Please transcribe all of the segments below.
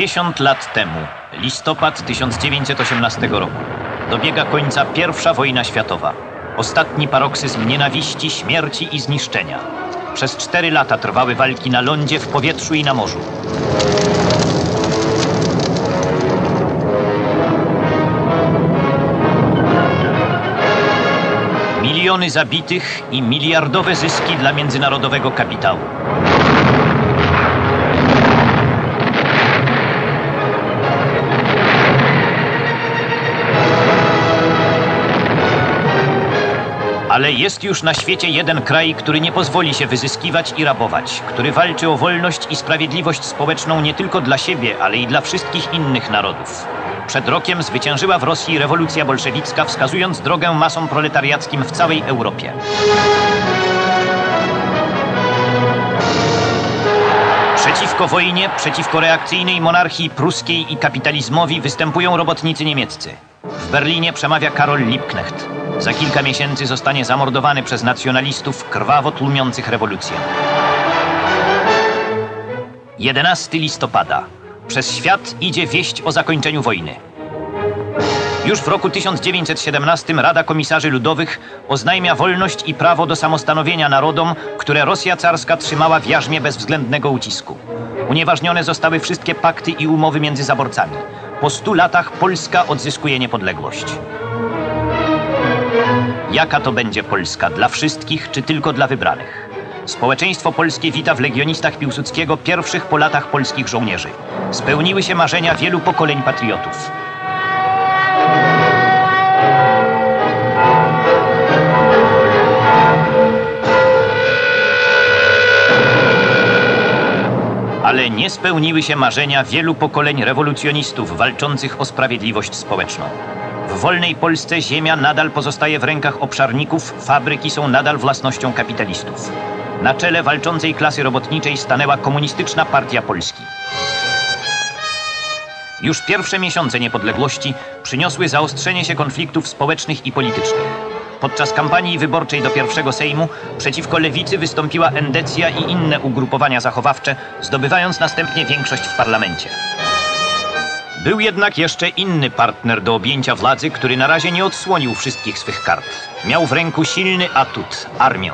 70 lat temu, listopad 1918 roku, dobiega końca I wojna światowa. Ostatni paroksyzm nienawiści, śmierci i zniszczenia. Przez 4 lata trwały walki na lądzie, w powietrzu i na morzu. Miliony zabitych i miliardowe zyski dla międzynarodowego kapitału. Ale jest już na świecie jeden kraj, który nie pozwoli się wyzyskiwać i rabować, który walczy o wolność i sprawiedliwość społeczną nie tylko dla siebie, ale i dla wszystkich innych narodów. Przed rokiem zwyciężyła w Rosji rewolucja bolszewicka, wskazując drogę masom proletariackim w całej Europie. Przeciwko wojnie, przeciwko reakcyjnej monarchii pruskiej i kapitalizmowi występują robotnicy niemieccy. W Berlinie przemawia Karol Liebknecht. Za kilka miesięcy zostanie zamordowany przez nacjonalistów krwawo tłumiących rewolucję. 11 listopada. Przez świat idzie wieść o zakończeniu wojny. Już w roku 1917 Rada Komisarzy Ludowych oznajmia wolność i prawo do samostanowienia narodom, które Rosja carska trzymała w jarzmie bezwzględnego ucisku. Unieważnione zostały wszystkie pakty i umowy między zaborcami. Po 100 latach Polska odzyskuje niepodległość. Jaka to będzie Polska? Dla wszystkich czy tylko dla wybranych? Społeczeństwo polskie wita w legionistach Piłsudskiego pierwszych po latach polskich żołnierzy. Spełniły się marzenia wielu pokoleń patriotów. Ale nie spełniły się marzenia wielu pokoleń rewolucjonistów walczących o sprawiedliwość społeczną. W wolnej Polsce ziemia nadal pozostaje w rękach obszarników, fabryki są nadal własnością kapitalistów. Na czele walczącej klasy robotniczej stanęła Komunistyczna Partia Polski. Już pierwsze miesiące niepodległości przyniosły zaostrzenie się konfliktów społecznych i politycznych. Podczas kampanii wyborczej do pierwszego Sejmu przeciwko lewicy wystąpiła Endecja i inne ugrupowania zachowawcze, zdobywając następnie większość w parlamencie. Był jednak jeszcze inny partner do objęcia władzy, który na razie nie odsłonił wszystkich swych kart. Miał w ręku silny atut – armię.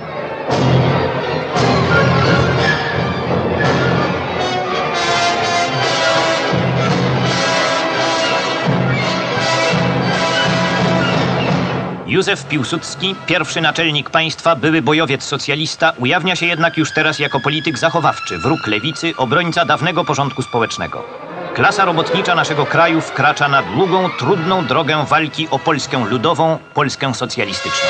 Józef Piłsudski, pierwszy naczelnik państwa, były bojowiec socjalista, ujawnia się jednak już teraz jako polityk zachowawczy, wróg lewicy, obrońca dawnego porządku społecznego. Klasa robotnicza naszego kraju wkracza na długą, trudną drogę walki o Polskę ludową, Polskę socjalistyczną.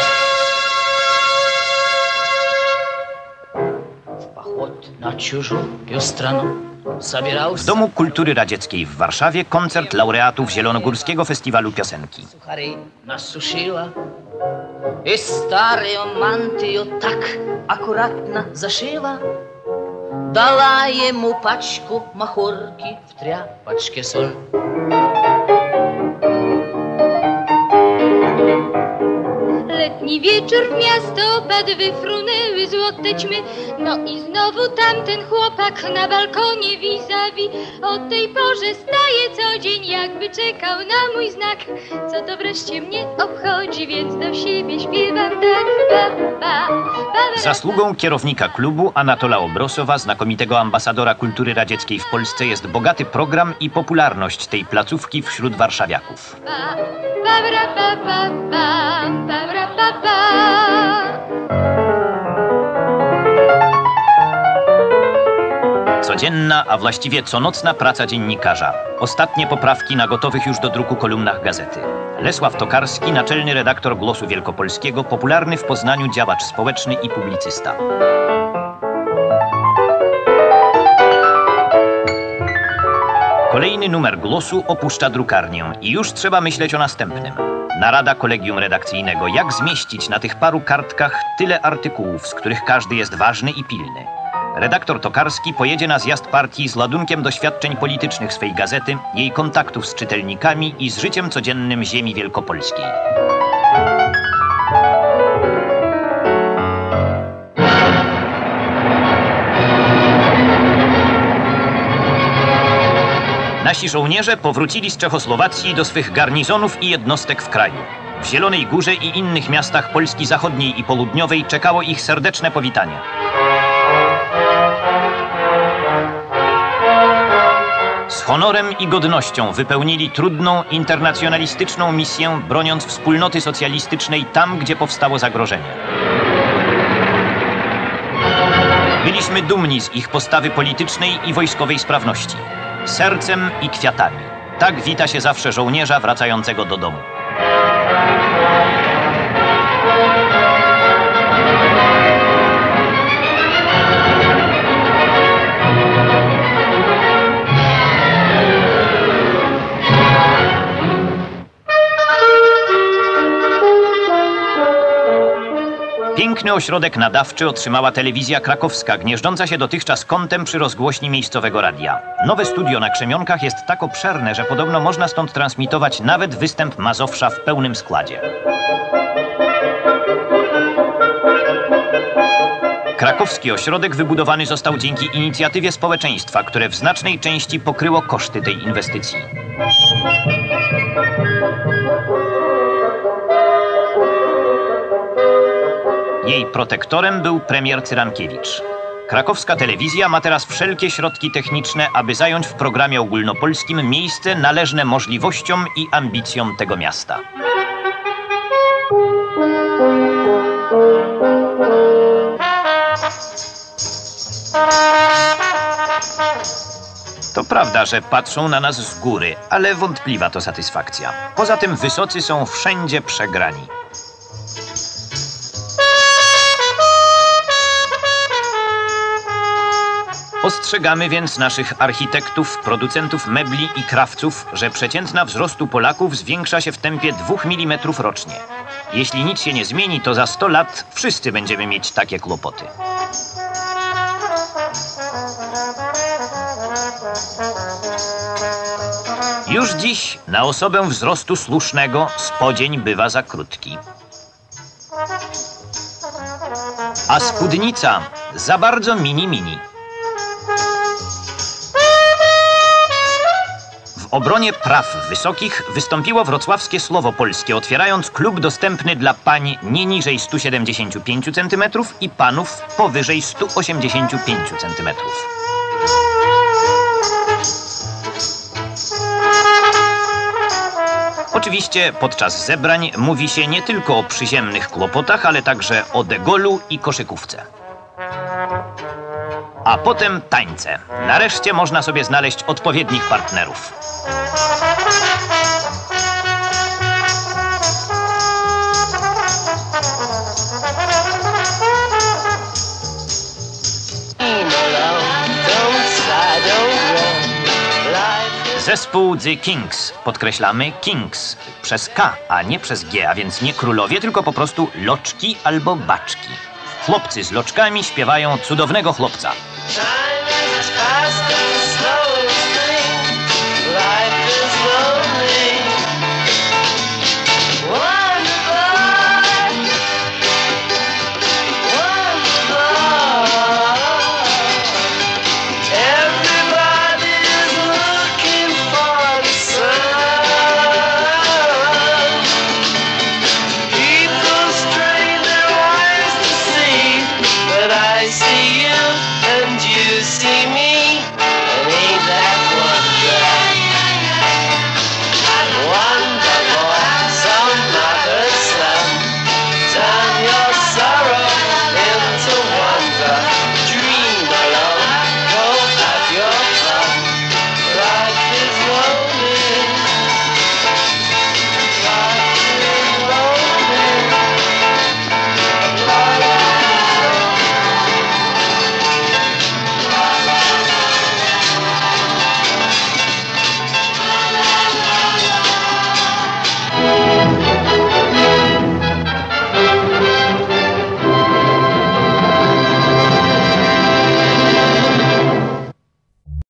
W Domu Kultury Radzieckiej w Warszawie koncert laureatów Zielonogórskiego Festiwalu Piosenki. I старую мантию так аккуратно зашила, дала ему пачку махорки, в тряпочке соль. Letni wieczór w miasto padł, wyfrunęły złote ćmy. No i znowu tamten chłopak na balkonie vis-a-vis. O tej porze staje co dzień, jakby czekał na mój znak. Co to wreszcie mnie obchodzi, więc do siebie śpiewam tak. Zasługą kierownika klubu Anatola Obrosowa, znakomitego ambasadora kultury radzieckiej w Polsce, jest bogaty program i popularność tej placówki wśród warszawiaków. Codzienna, a właściwie conocna praca dziennikarza. Ostatnie poprawki na gotowych już do druku kolumnach gazety. Lesław Tokarski, naczelny redaktor Głosu Wielkopolskiego, popularny w Poznaniu działacz społeczny i publicysta. Kolejny numer Głosu opuszcza drukarnię i już trzeba myśleć o następnym. Narada kolegium redakcyjnego, jak zmieścić na tych paru kartkach tyle artykułów, z których każdy jest ważny i pilny. Redaktor Tokarski pojedzie na zjazd partii z ładunkiem doświadczeń politycznych swej gazety, jej kontaktów z czytelnikami i z życiem codziennym ziemi wielkopolskiej. Nasi żołnierze powrócili z Czechosłowacji do swych garnizonów i jednostek w kraju. W Zielonej Górze i innych miastach Polski Zachodniej i Południowej czekało ich serdeczne powitanie. Z honorem i godnością wypełnili trudną, internacjonalistyczną misję, broniąc wspólnoty socjalistycznej tam, gdzie powstało zagrożenie. Byliśmy dumni z ich postawy politycznej i wojskowej sprawności. Sercem i kwiatami. Tak wita się zawsze żołnierza wracającego do domu. Piękny ośrodek nadawczy otrzymała telewizja krakowska, gnieżdżąca się dotychczas kątem przy rozgłośni miejscowego radia. Nowe studio na Krzemionkach jest tak obszerne, że podobno można stąd transmitować nawet występ Mazowsza w pełnym składzie. Krakowski ośrodek wybudowany został dzięki inicjatywie społeczeństwa, które w znacznej części pokryło koszty tej inwestycji. Jej protektorem był premier Cyrankiewicz. Krakowska telewizja ma teraz wszelkie środki techniczne, aby zająć w programie ogólnopolskim miejsce należne możliwościom i ambicjom tego miasta. To prawda, że patrzą na nas z góry, ale wątpliwa to satysfakcja. Poza tym wysocy są wszędzie przegrani. Ostrzegamy więc naszych architektów, producentów mebli i krawców, że przeciętna wzrostu Polaków zwiększa się w tempie 2 mm rocznie. Jeśli nic się nie zmieni, to za 100 lat wszyscy będziemy mieć takie kłopoty. Już dziś na osobę wzrostu słusznego spodzień bywa za krótki. A spódnica za bardzo mini. W obronie praw wysokich wystąpiło wrocławskie Słowo Polskie, otwierając klub dostępny dla pań nie niżej 175 cm i panów powyżej 185 cm. Oczywiście podczas zebrań mówi się nie tylko o przyziemnych kłopotach, ale także o degolu i koszykówce. A potem tańce. Nareszcie można sobie znaleźć odpowiednich partnerów. Zespół The Kings. Podkreślamy Kings. Przez K, a nie przez G, a więc nie królowie, tylko po prostu loczki albo baczki. Chłopcy z loczkami śpiewają Cudownego chłopca.